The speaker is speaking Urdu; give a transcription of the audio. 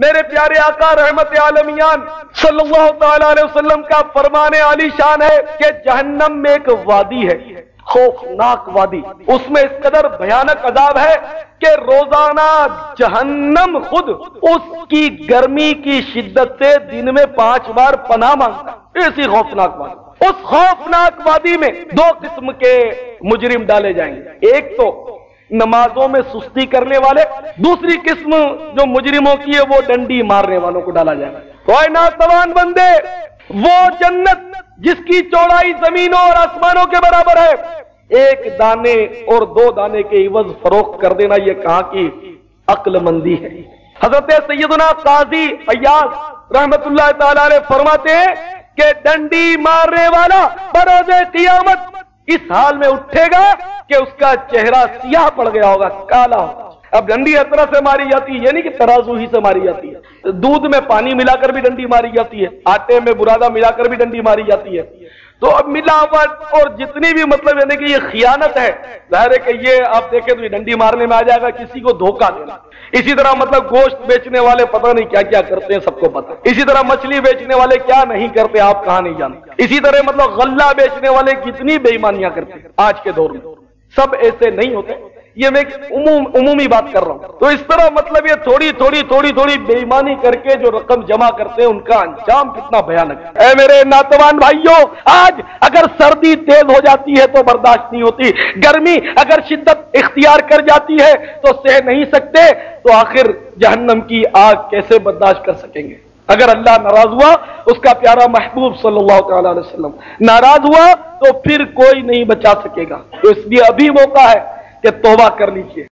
میرے پیارے آقا رحمت عالمیان صلی اللہ تعالی علیہ وسلم کا فرمان عالی شان ہے کہ جہنم میں ایک وادی ہے، خوفناک وادی، اس میں اس قدر بھیانک عذاب ہے کہ روزانہ جہنم خود اس کی گرمی کی شدت سے دن میں 5 بار پناہ مانگتا ہے۔ ایسی خوفناک وادی، اس خوفناک وادی میں 2 قسم کے مجرم ڈالے جائیں گے، ایک تو نمازوں میں سستی کرنے والے، دوسری قسم جو مجرموں کی ہے وہ ڈنڈی مارنے والوں کو ڈالا جائے گا۔ تو اے ناتوان بندے، وہ جنت جس کی چوڑائی زمینوں اور آسمانوں کے برابر ہے، 1 دانے اور 2 دانے کے عوض فروخت کر دینا، یہ کہاں کی عقل مندی ہے؟ حضرت سیدنا قاضی عیاض رحمت اللہ تعالی علیہ فرماتے ہیں کہ ڈنڈی مارنے والا بروز قیامت اس حال میں اٹھے گا کہ اس کا چہرہ سیاہ پڑ گیا ہوگا، کالا ہوگا۔ اب ڈنڈی اس طرح سے ماری جاتی ہے، یہ نہیں کہ ترازو ہی سے ماری جاتی ہے، دودھ میں پانی ملا کر بھی ڈنڈی ماری جاتی ہے، آٹے میں برادہ ملا کر بھی ڈنڈی ماری جاتی ہے۔ تو اب ملاوٹ اور جتنی بھی مطلب یعنی کہ یہ خیانت ہے، ظاہر ہے کہ یہ آپ دیکھیں تو یہ ڈنڈی مارنے میں آ جائے گا، کسی کو دھوکہ دینا۔ اسی طرح مطلب گوشت بیچنے والے پتہ نہیں کیا کیا کرتے ہیں، سب کو پتہ۔ اسی طرح مچھلی بیچنے والے کیا نہیں کرتے، آپ کہاں نہیں جانتے۔ اسی طرح مطلب غلہ بیچنے والے کتنی بے ایمانیاں کرتے ہیں آج کے دور میں، سب ایسے نہیں ہوتے، یہ میں ایک عمومی بات کر رہا ہوں۔ تو اس طرح مطلب یہ تھوڑی بے ایمانی کر کے جو رقم جمع کرتے ہیں، ان کا انجام کتنا بھیانک ہے۔ اے میرے ناتوان بھائیوں، آج اگر سردی تیز ہو جاتی ہے تو برداشت نہیں ہوتی، گرمی اگر شدت اختیار کر جاتی ہے تو سہ نہیں سکتے، تو آخر جہنم کی آگ کیسے برداشت کر سکیں گے؟ اگر اللہ ناراض ہوا، اس کا پیارا محبوب صلی اللہ تعالی علیہ وسلم ناراض ہوا، تو پھر کوئی نہیں بچا سکے گا۔ تو اس لیے ابھی موقع ہے کہ توبہ کر لیجئے۔